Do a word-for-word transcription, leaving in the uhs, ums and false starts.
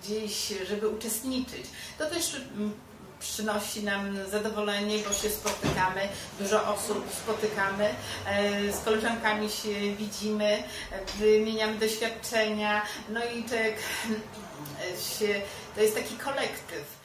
gdzieś, żeby uczestniczyć. To też przynosi nam zadowolenie, bo się spotykamy, dużo osób spotykamy, z koleżankami się widzimy, wymieniamy doświadczenia, no i tak się, to jest taki kolektyw.